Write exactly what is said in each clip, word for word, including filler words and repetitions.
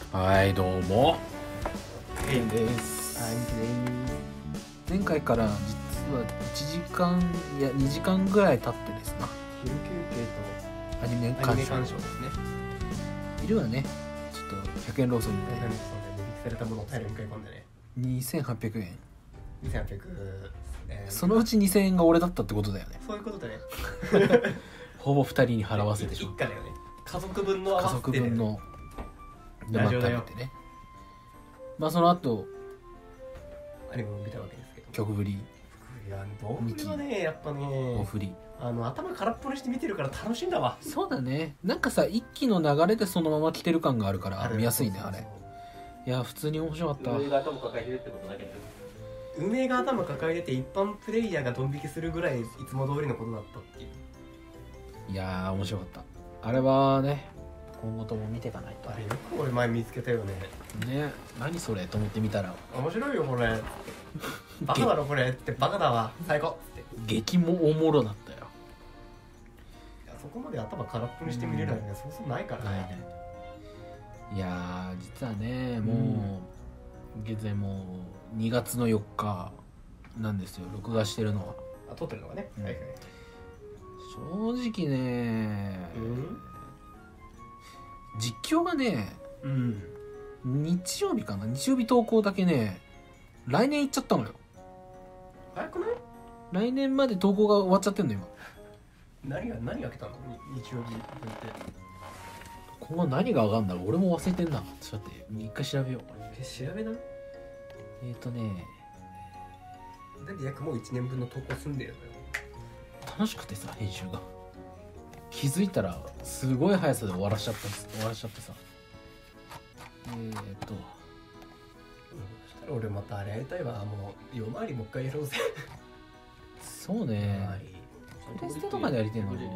はい、どうも。 ケンです。 はい、 前回から実はいちじかんいやにじかんぐらい経ってですな。 昼休憩アニメとアニメ鑑賞鑑賞ですね。 昼はね、ちょっとひゃくえんローソンに何かそんな値引きされたものを大量に買い込んでね。 にせんはっぴゃくえん。 にせんはっぴゃくえん。 そのうちにせんえんが俺だったってことだよね。 そういうことだね。 ほぼふたりに払わせてしまう。 一家だよね。家族分の合家わせて族分のでまあ食べラジオだよてね。まあその後アニメを見たわけですけど。 曲振り、 いや、どうはね、やっぱおね、 振り。 あの頭空っぽにして見てるから楽しいんだわ。 そうだね。なんかさ、一気の流れでそのまま来てる感があるから見やすいね、あれ。いや、普通に面白かった。 上が頭抱えてるってことだけど、 運営が頭抱えてて一般プレイヤーがドン引きするぐらいいつも通りのことだったっていう。 いやー、面白かった。あれはね、今後とも見ていかないとあれよく俺前見つけたよね。 ね。何それと思ってみたら面白いよこれ。バカだろこれってバカだわ最高って。 激もおもろだったよ。 いやそこまで頭空っぽにして見れるのはそうそうないからないね。 ね。いやー、実はね、もう、現在もうにがつのよっかなんですよ、録画してるのは。 あ撮ってるのがね。 うんはいはい。 正直ね、 うん実況がね、 うん。 日曜日かな、日曜日投稿だけね、来年行っちゃったのよ。 早くない？ 来年まで投稿が終わっちゃってんの今。 何が何が来たの？に日曜日って。 今後何が上がるんだろう、俺も忘れてんな。ちょっと待って、一回調べよう。 え調べな。 えーとね、 なんで約もういちねんぶんの投稿済んでるのよ。 楽しくてさ、編集が気づいたらすごい速さで終わらしちゃった終わらしちゃってさ、えーとそしたら俺またあれやりたいわ。もう夜回りもう一回やろうぜ。 そうね、プレステとかでやりてんのに。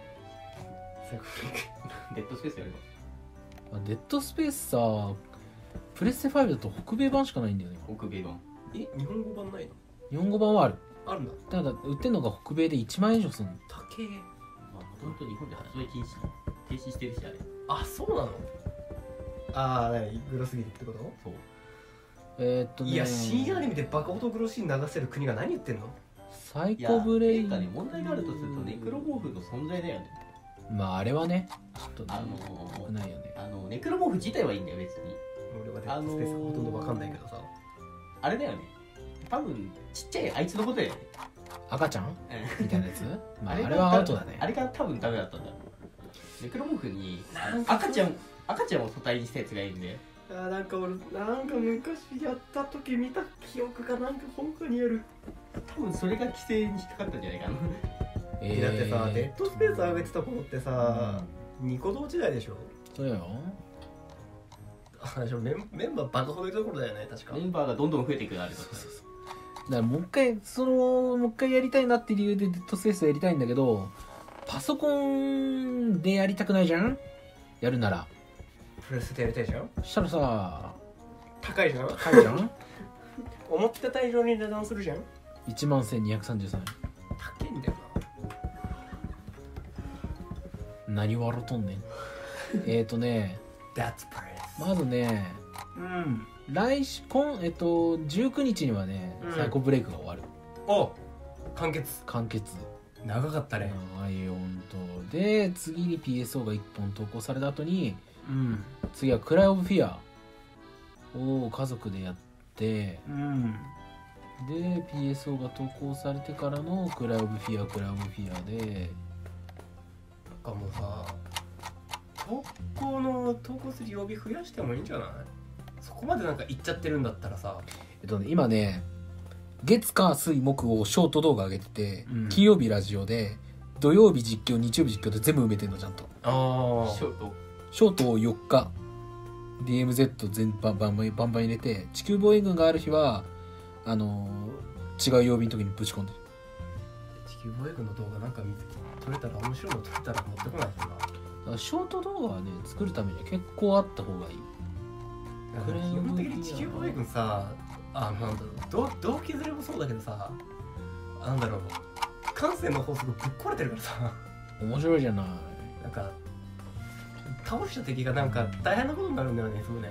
デッドスペースやれば。 デッドスペースさ、プレステファイブだと北米版しかないんだよね。 北米版。 え日本語版ないの？ 日本語版はある。 あるんだ。 ただ売ってんのが北米でいちまんえん以上するの。 高え。 まあ、もともと日本で発売禁止、停止してるし、あれ。 あそうなの？ああ何グロすぎるってこと？ そう。 えー、っとね、 いや新アニメでバカほどグロシーン流せる国が何言ってんの？ サイコブレイン、 いや、ね、問題があるとすると、ネクロモーフの存在だよね。 まああれはね、ちょっとあね、 のー良くないよね。 あの、ネクロモーフ自体はいいんだよ、別に。 俺はデッドスペースがほとんどわかんないけどさ。 あれだよね。多分、ちっちゃいあいつのことだよね。 赤ちゃんうんみたいなやつまああがれはアウトだね。 あれが多分ダメだったんだ。ネクロモーフになんか赤ちゃん、赤ちゃんを素体にしたやつがいるんで。 あーなんか俺なんか昔やった時見た記憶がなんか本当にある。 多分それが規制に引っかかったんじゃないかな。 えーだってさデッドスペース上げてた頃ってさ、ニコ動時代でしょ？ そうよ。 あでしょメンメンバーバカほどいた頃だよね確か。 メンバーがどんどん増えていくのあれだった。 だからもう一回そのもう一回やりたいなって理由でデッドスペースやりたいんだけど、パソコンでやりたくないじゃん、やるなら。 プレステやりたいじゃん？ そしたらさ、 高いじゃん？ 高いじゃん思ってた以上に値段するじゃん？ いちまんせんにひゃくさんじゅうさんえん。 高いんだよ何笑うとんねんえーとね、 な。That's price。 まずね、 うん。 来週今えっとじゅうくにちにはね、 うんサイコブレイクが終わる。 お完結。 完結。 長かったね。 はい、本当で、次に ピーエスオー がいっぽん投稿された後に、 うん。 次はクライオブフィアを家族でやって、 うん。 で ピーエスオー が投稿されてからのクライオブフィアクライオブフィアで、 なんかもうさ、投稿の投稿する曜日増やしてもいいんじゃない？そこまでなんか言っちゃってるんだったらさ。 えっとね、今ね、月火水木をショート動画上げてて、 うん金曜日ラジオで、土曜日実況、日曜日実況で全部埋めてんのちゃんと。 あショート。 ショートをよっか ディーエムゼット 全般バンバンバンバン入れて、地球防衛軍がある日はあのー、違う曜日の時にぶち込んでる。 地球防衛軍の動画なんか見て撮れたら面白いの撮れたら持ってこないとな。 だからショート動画はね、作るためには結構あった方がいい。 基本的に地球防衛軍さ、あのなんだろう、動動機ずれもそうだけどさ、なんだろう、感性の法則ぶっ壊れてるからさ、 面白いじゃない。 なんか倒した敵がなんか大変なことになるんだよねいつもね。 ね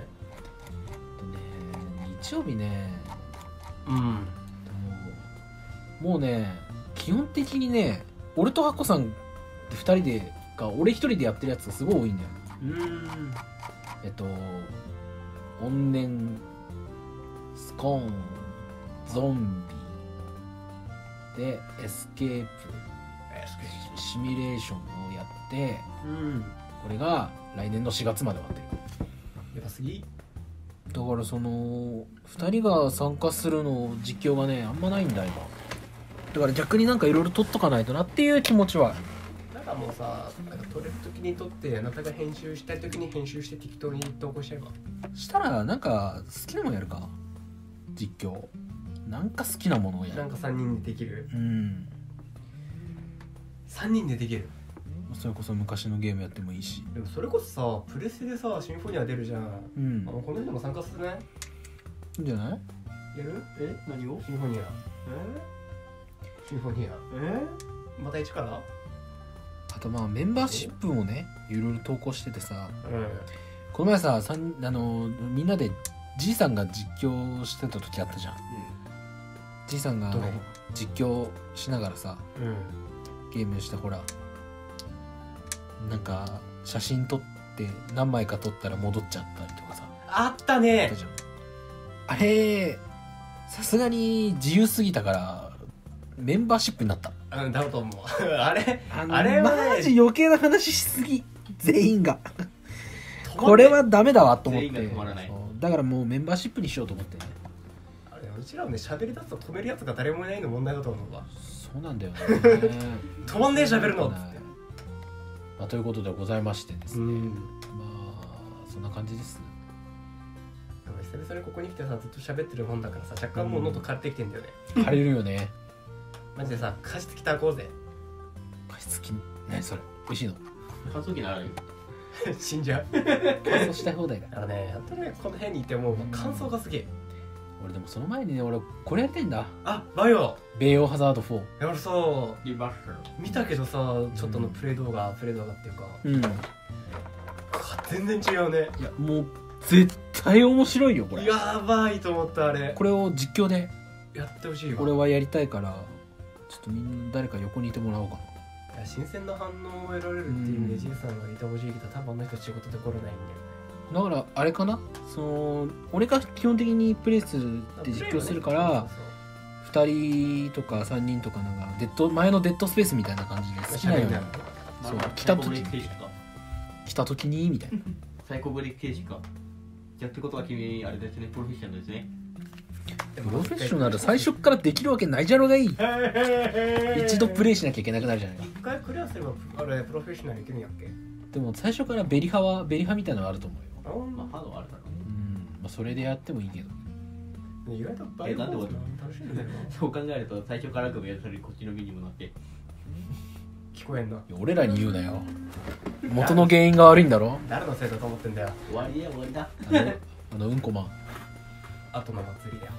日曜日ねうんもうもうね基本的にね俺とハコさんふたりでか俺一人でやってるやつがすごい多いんだよ。 うーんえっと怨念スコーンゾンビでエスケープシミュレーションをやってうんこれが来年のしがつまで終わってる。 やばすぎ。 だからそのふたりが参加するの実況がねあんまないんだ今。だから逆になんかいろいろ撮っとかないとなっていう気持ちは。 なんかもうさ、なんか撮れる時に撮ってあなたが編集したい時に編集して適当に投稿しちゃえば。 したらなんか好きなものやるか実況なんか好きなものをやる。 なんかさんにんでできる。 うんさんにんでできる。 それこそ昔のゲームやってもいいし。 でもそれこそさプレステでさシンフォニア出るじゃん。 うんあのこの人も参加するね。 いいんじゃない。 やる？ え何をシンフォニア。 えシンフォニア。 えまた一から？ あとまあメンバーシップもねいろいろ投稿しててさうん。 この前ささんあのみんなでじいさんが実況してた時あったじゃん。じいさんがどれ実況しながらさうん。 ゲームしてほらなんか写真撮って何枚か撮ったら戻っちゃったりとかさあったあっねた。じゃん。あれさすがに自由すぎたからメンバーシップになった。 うん、だろうと思う。あれあのあれはねマジ余計な話しすぎ全員がこれはダメだわと思って全員が止まらないそうだからもうメンバーシップにしようと思ってね。 あれうちらもね喋り出すと止めるやつが誰もいないの問題だと思うわ。 そうなんだよね止まんねえ喋るのっつまって。 あ、ということでございましてですね、 ん。 まあそんな感じです。 久々にここに来てさずっと喋ってるもんだからさ若干もう喉枯れてきてんだよね。 借りるよねマジでさ加湿器たこうぜ。 加湿器何それ美味しいの乾燥機ならよ死んじゃう。 乾燥したい放題だ。 あのねやっとねこの辺にいてもう乾燥がすげえ。 俺でもその前にね俺これやりたいんだ。 あバイオベイオハザードフォー。 やるさリバッシュ見たけどさちょっとのプレイ動画プレイ動画っていうかうんか全然違うね。 いやもう絶対面白いよこれ。 やばいと思ったあれ。 これを実況でやってほしいわ。 俺はやりたいからちょっとみんな誰か横にいてもらおうかな。 いや新鮮な反応を得られるっていう意味でじいさんがいてほしいけど多分あの人仕事で来れないんだよね。 だからあれかなその俺が基本的にプレイするって実況するからふたりとかさんにんとかなんかデッド前のデッドスペースみたいな感じで好きなようにそう来た時来た時にみたいなサイコブレイク形式か。じゃってことは君あれですねプロフェッショナルですね。 ププロフェッショナル最初からできるわけないじゃろうがいい。一度プレイしなきゃいけなくなるじゃない。 一回クリアすればあれプロフェッショナルいけるんやっけ。 でも最初からベリハはベリハみたいなのがあると思うよ。 あんまあハードはあるからね。 うん、まあ、それでやってもいいけど。 意外とバイオえなんで俺楽しいんだよな。 そう考えると最初から組み合わせるこっちの身にもなって聞こえんな。 いや俺らに言うなよ。元の原因が悪いんだろ。 誰のせいだと思ってんだよ。 終わりだ終わりだ。 あのあのうんこマン。 後の祭りだよ。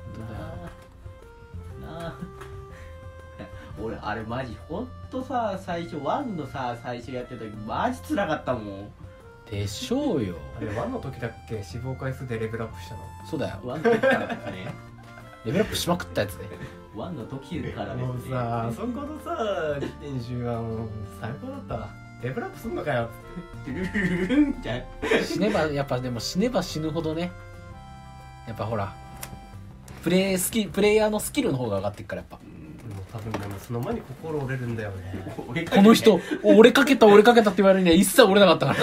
なあなあ俺あれマジほんとさ最初ワンのさ最初やってた時マジ辛かったもん。 でしょうよ。 あれワンの時だっけ死亡回数でレベルアップしたの。 そうだよ。 ワンの時からですね。 レベルアップしまくったやつね。 ワンの時からですね。 もうさあそこのさ練習はもう最高だったわ。レベルアップすんのかよ。 ルルルルルンみたいな。 死ねばやっぱでも死ねば死ぬほどね。やっぱほらプレイスキプレイヤーのスキルの方が上がっていくからやっぱ。 もう多分でもその前に心折れるんだよね。 俺この人俺かけた俺かけたって言われるには一切折れなかったから。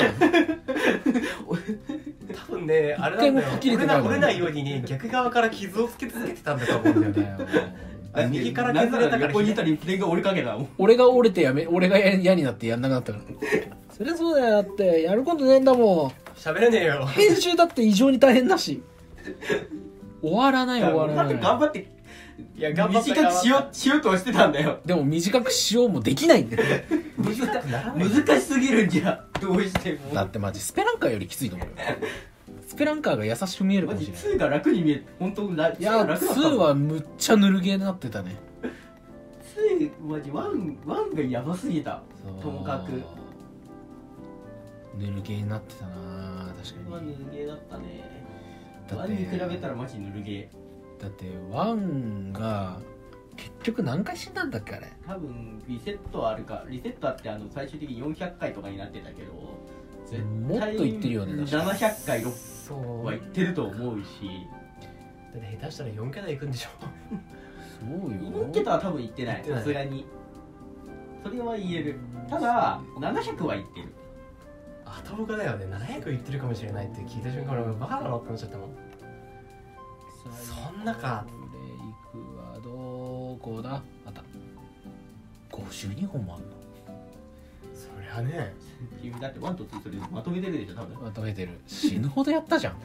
多分ねあれなんだよ。 一回も吹っ切れて折れなない折れないようにね逆側から傷をつけ続けてたんだと思うんだよね。あ右から削れたから横にいたりプレイが俺かけたもん。 俺が折れてやめ俺が嫌になってやんなくなったから。そりゃそうだよ。だってやることねえんだもん。 喋れねえよ。 編集だって異常に大変だし。終わらない終わらだってない。 頑張っていや頑張った短くしようしようとはしてたんだよ。 でも短くしようもできないんだよ。 短くならない。 難しすぎるんじゃどうしても。 だってマジスペランカーよりきついと思うよ。スペランカーが優しく見えるかマジもしれない。 ツーが楽に見えて本当ないいやツーはむっちゃぬるゲーになってたね。 ツーマジワンワンがやばすぎた。ともかくぬるゲーになってたな確これはかに。 ぬるゲーだったね。 だっワンに比べてたらマジぬるゲだってワンが結局何回死んだんだっけあれ。 ー。多分リセットあるか、リセットあってあの最終的によんひゃっかいとかになってたけど、絶もっといってるよね確かななひゃっかいろそうは行ってると思うし、 だって下手したらよんけたいくんでしょ。 そうよ。 よんけたは多分行ってない行ってないさすがに。それは言える。ただななひゃくは行ってる。 頭がだよね、ななひゃくいってるかもしれないって聞いた瞬間俺バカだろって思っちゃったもん。そんなか。 ブレイクはどこだ。あった。ごじゅうにほんもあんの。 そりゃね。 君だってワンとツーそれまとめてるでしょ多分。 まとめてる。死ぬほどやったじゃん。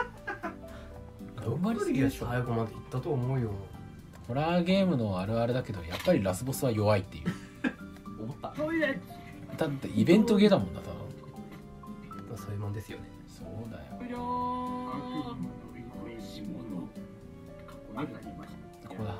頑張りすぎでしょ。 最後までいったと思うよ。 ホラーゲームのあるあるだけどやっぱりラスボスは弱いっていう。 思った。 だってイベントゲーだもんな。ただそういうもんですよね。 そうだよ。ここだ。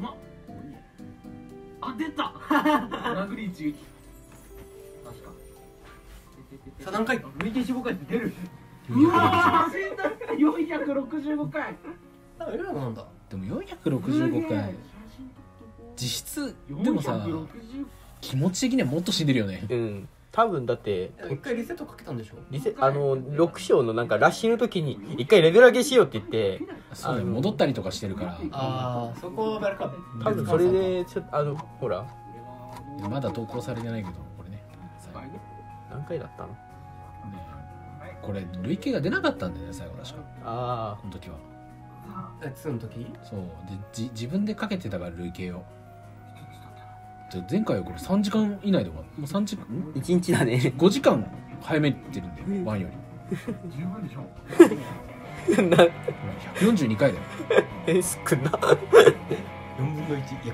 あ、出た。殴り一撃。確か。 さあ何回？ 累計死亡回数出る。うわー、死んだ。よんひゃくろくじゅうごかい。 あ、えらいなんだ。 でもよんひゃくろくじゅうごかい実質でもさ気持ち的にはもっと死んでるよね。 うん、多分だって一回リセットかけたんでしょ。 リセあのろく章のなんかラッシュの時に一回レベル上げしようって言ってそうだよ、戻ったりとかしてるから。 ああ、そこはあれか。 多分それでちょっとあのほらまだ投稿されてないけどこれね。 何回だったの？ ねこれ累計が出なかったんだよね最後確か。 あこの時は。 え、ツーの時？ そうでじ自分でかけてたから累計を。じゃあ前回はこれさんじかん以内で終わる。もうさんじかんあ、いちにちだね。 ごじかん早めてるんだよワンより。 十分でしょ。 なほらひゃくよんじゅうにかいだよ。 え少な。 よんぶんのいち約。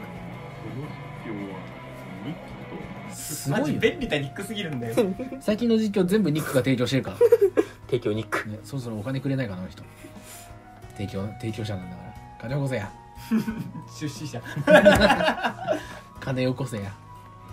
マジすごいよ。 便利なニックすぎるんだよ。 最近の実況全部ニックが提供してるから、 提供ニック。 ね、そろそろお金くれないかなあの人。提供提供者なんだから金をこせや。 出資者。 金をこせや。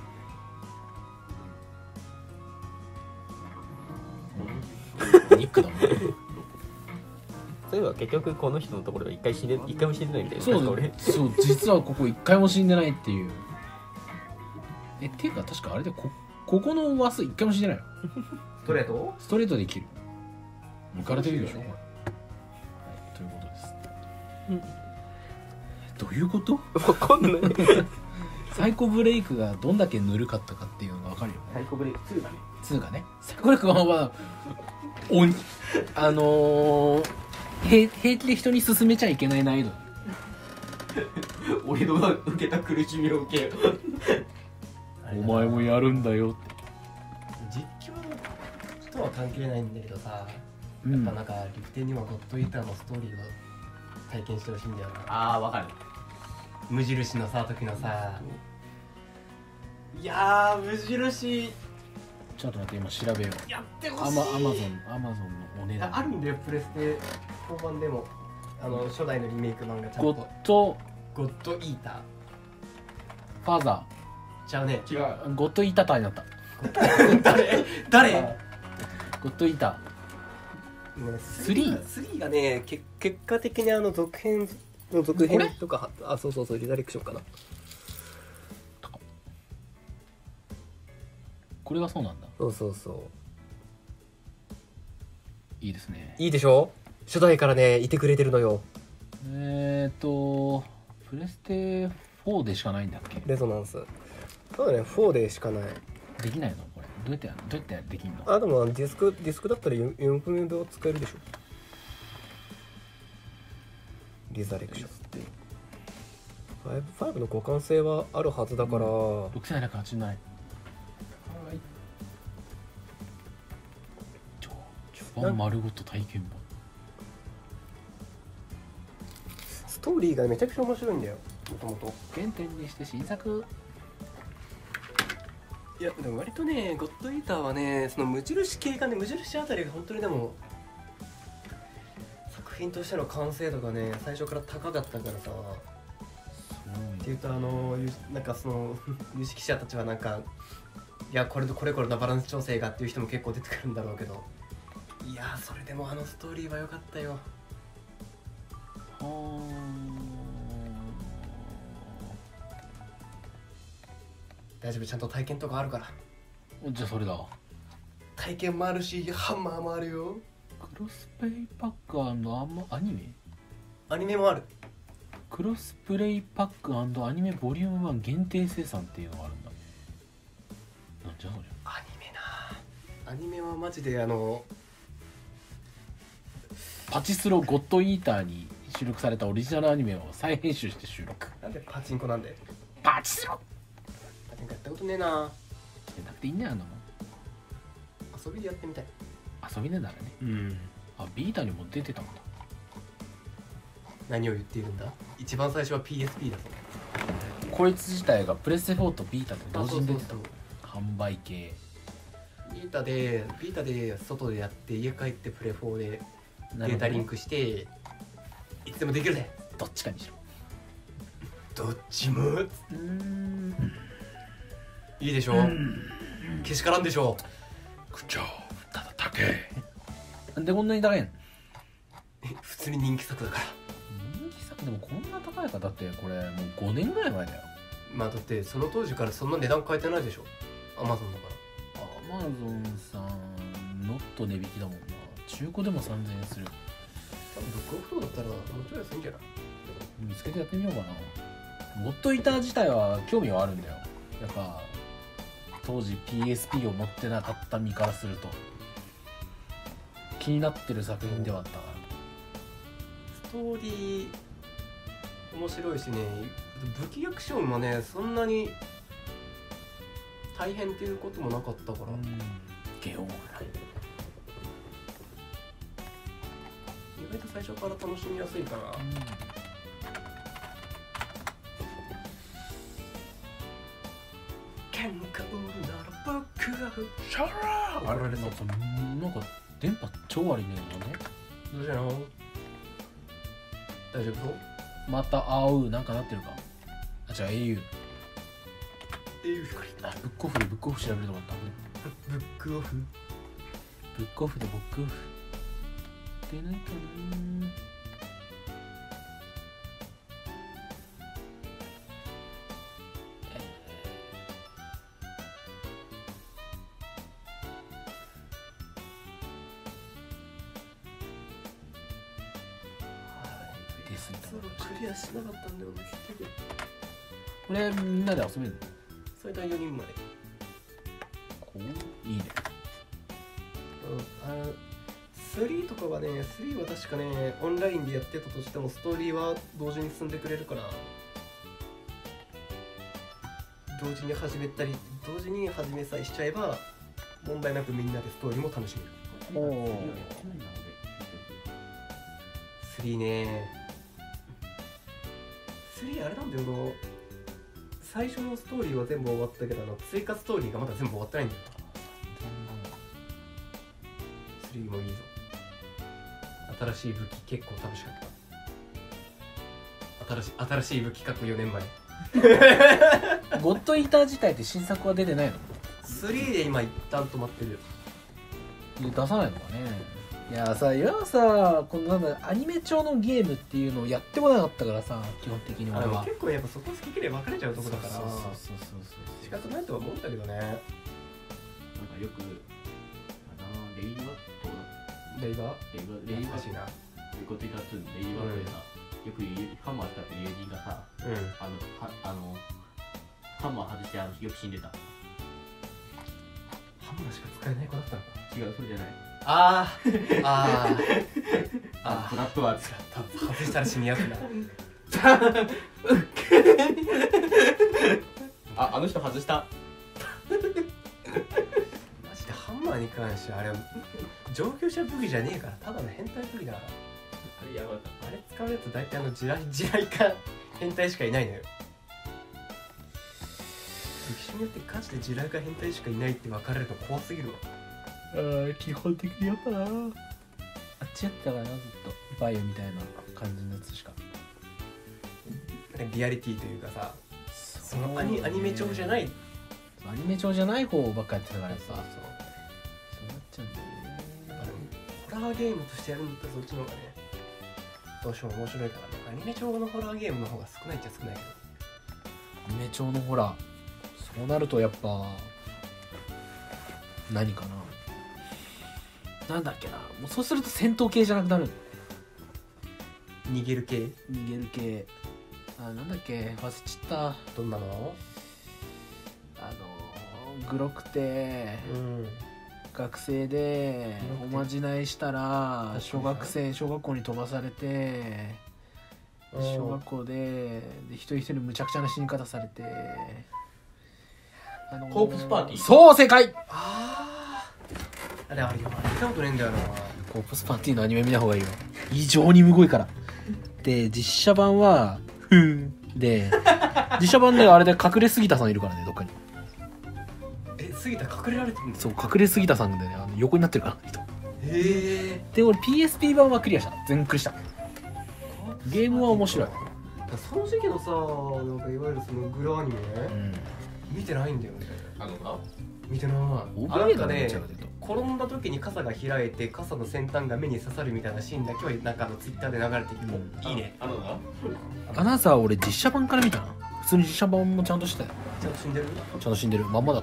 ニックだもん。 そういえば結局この人のところ一回死んで一回も死んでないんだよね。 そう確か俺そう実はここ一回も死んでないっていう。えっていうか確かあれでこここのワス一回も死んでないよ。 ストレート？ ストレートで生きる。抜かれてるでしょ、はい、ということです、うん、どういうこと？ わかんない。 サイコブレイクがどんだけぬるかったかっていうのが分かるよね。 サイコブレイクツーだね。 ツーがね、サイコブレイクはまあ鬼あのー、平平気で人に勧めちゃいけない難易度。 俺の受けた苦しみを受けよ。 お前もやるんだよって。 実況とは関係ないんだけどさ、 うんやっぱなんかリプテンにはゴッドイーターのストーリーを体験してほしいんだよな。 ああ、わかる。 無印のさ時のさ、いやー無印ちょっと待って今調べよう。 やってほアしい。 マアマゾンアマゾンのお値段あるんだよ、プレステフォー版でもあの初代のリメイク版がちゃんゴとッドゴッドイーターファザちゃうね。 違う。 ーゴッドイーターターになった。 誰誰ゴッドイータスリースリーがね、け結果的にあの続編の続編とか、あ、そうそうそう、リダレクションかな。 ーこれがそうなんだ。 そうそうそう、 いいですね。 いいでしょ。初代からねいてくれてるのよ。 えーとプレステフォーでしかないんだっけ？ レゾナンスそうだね、フォーでしかない。 できないのこれ？どうやってやるの？どうやってできんの？ あ、でもディスクディスクだったらよんぶんのいち使えるでしょ。リザレクションごの互換性はあるはずだから、 ろくせんななひゃくはちじゅうななえん。 はい序盤丸ごと体験版。 ストーリーがめちゃくちゃ面白いんだよ、もともと。 原点にして新作。 いやでも割とね、ゴッドイーターはね、その無印系がね、無印あたりが本当にでも作品としての完成度がね最初から高かったからさ。っていうとあのゆなんかその有識者たちはなんかいやこれとこれこれのバランス調整がっていう人も結構出てくるんだろうけど、いやーそれでもあのストーリーは良かったよ。 は大丈夫、ちゃんと体験とかあるから。 あじゃあそれだ。 体験もあるしハンマーもあるよ。 クロスプレイパック&アンマアニメアニメもある。 クロスプレイパック&アニメボリュームワン限定生産っていうのがあるんだ。なんじゃそれ。 アニメな、アニメはマジであのパチスロゴッドイーターに収録されたオリジナルアニメを再編集して収録。 なんでパチンコなんで。 パチスロパチンコやったことねえな。 やんなくていいんだよあんなもん。 遊びでやってみたい。 遊びねならね。 うんあビータにも出てたんだ。 何を言っているんだ。一番最初は ピーエスピー だぞ。 こいつ自体がプレステフォーとビータと同時に出てたそうそう販売系。 ビータでビータで外でやって家帰ってプレフォーでデデータリンクしていつでもできるぜ。 どっちかにしろ。 どっちもうーんいいでしょ。けしからんでしょ。 口調ただ高え。なんでこんなに高いん。 普通に人気作だから。 人気作でもこんな高いか。だってこれもうごねんぐらい前だよ。 まあだってその当時からそんな値段変えてないでしょ。アマゾンだかアマゾンさんノット値引きだもんな。中古でもさんぜんえんする。 ら。多分ブックオフとかだったらもうちょい安いんじゃない。 見つけてやってみようかな。ゴッドイーター自体は興味はあるんだよ。やっぱ当時 ピーエスピー を持ってなかった身からすると気になってる作品ではあったから。 ストーリー面白いしね、武器アクションはねそんなに大変っていうこともなかったから、 ゲオン意外と最初から楽しみやすいかな。喧嘩売るなら僕がシャラーあれなんかなんか電波超悪いねんだね。 どうしたの。大丈夫そう。 また会うなんかなってるか。あじゃあ エーユーえいう光あブックオフでブックオフ調べるとこあったね。 ブックオフ。 ブックオフでブックオフ出ないかな。ですね。 そうクリアしなかったんだよね結局。 これみんなで遊べるの。 最大よにんまで。 こういいね。 あのスリーとかはね、スリーは確かねオンラインでやってたとしてもストーリーは同時に進んでくれるから同時に始めたり同時に始めさえしちゃえば問題なくみんなでストーリーも楽しめる。 おお。 スリーねスリーあれなんだよな、最初のストーリーは全部終わったけどあの追加ストーリーがまだ全部終わってないんだよ。スリーもいいぞ。新しい武器結構楽しかった。新しい新しい武器過去よねんまえ。 ゴッドイーター自体って新作は出てないの。 スリーで今一旦止まってるよ。 出さないのかね。いやさ今はさこのなんだアニメ調のゲームっていうのをやってこなかったからさ基本的にあでも俺は。 結構やっぱそこ好き嫌い分かれちゃうとこだからそうそうそうそう仕方ないとは思うんだけどね。 なんかよくあのレイバットレイバーレイバレイバ難しいな。 ゴッドイーターツーのレイバットでさ、よく言うハンマー使ってる友人がさ、 うんあのはあのハンマー外してあのよく死んでた。 ハンマーしか使えない子だったのか。 違う、それじゃない。 あーあーあフラットワーク。 多分外したら死にやすいな。 あ、あの人外した。 マジでハンマーに関してはあれは上級者武器じゃねえからただの変態武器だから。 あれやばかっあれ使うやつ大体あの地雷地雷か変態しかいないのよ。歴史によってガチで地雷か変態しかいないって分かれると怖すぎるわ。 あー基本的にやったな。あっちやったからなずっとバイオみたいな感じのやつしか。 リアリティというかさ、そのアニアニメ調じゃないアニメ調じゃない方ばっかやってたからさ、 そうそうなっちゃうんだよね。 ホラーゲームとしてやるんだったらそっちの方がねどうしても面白いからね。アニメ調のホラーゲームの方が少ないっちゃ少ないけど、 アニメ調のホラー、そうなるとやっぱ何かな、なんだっけな、もうそうすると戦闘系じゃなくなる。 逃げる系。 逃げる系、あ、なんだっけ、忘れちゃった。 どんなの？ あのグロくてうん学生でおまじないしたら小学生小学校に飛ばされて、小学校でで一人一人むちゃくちゃな死に方されて、あのーコープスパーティー。 そう正解。 あああれあれ見たことねえんだよな。 コープスパーティーのアニメ見た方がいいよ、異常にむごいから。で実写版はふんで実写版であれで隠れ杉田さんいるからね、どっかに。 え、杉田隠れられてるんだ。 そう隠れ杉田さんでね、あの横になってるから人。 へえ。 で俺 ピーエスピー 版はクリアした、全クリした。ゲームは面白い。 その時期のさ、なんかいわゆるそのグロアニメ、 うん見てないんだよね。 あのな見てない。 覚えがね、 あなんかねどちらかというと転んだ時に傘が開いて傘の先端が目に刺さるみたいなシーンだけはなんかあのツイッターで流れてきて、 うんいいね。 あのなアナウンサーは俺実写版から見たな。普通に実写版もちゃんとしてたよ。 ちゃんと死んでる？ ちゃんと死んでるまんまだった。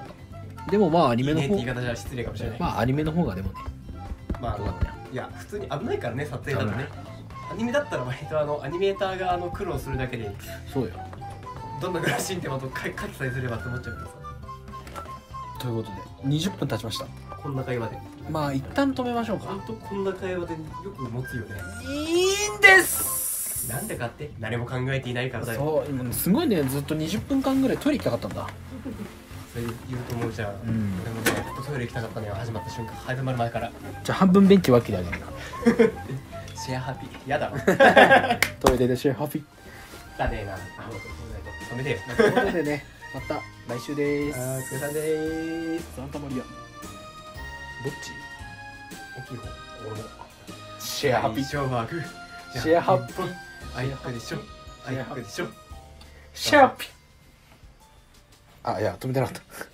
でもまあアニメの方いいねって言い方じゃ失礼かもしれない。 まあアニメの方がでもねまあ、あのよかったよ。 いや普通に危ないからね、撮影だとね。アニメだったら割とあのアニメーターがあの苦労するだけでそうよ。 どんなグラシーンってまた書きさえすればって思っちゃうけどさ。 ということでにじゅっぷん経ちました。 こんな会話でまあ一旦止めましょうか。 ほんとこんな会話でよく持つよね。 いいんですなんでかって何も考えていないからだよ。 そう今すごいね、ずっとにじゅっぷんかんぐらいトイレ行きたかったんだ。 それ言うと思うじゃん、 ん俺もねトイレ行きたかったのよ、始まった瞬間、始まる前から。 じゃあ半分ベンチ分けてあげる。 シェアハピーやだろトイレでシェアハピー。 だねえな、止めてよ。 ということでね、また来週であー、お疲れす。 さんでーす。 サンタマリア。どっち？ 大きい方。俺もシェアハピー。 ショーバーグシェアハピー。 アイクでしょ、アイクでしょ。 シェアハピー。あ、いや止めてなかった。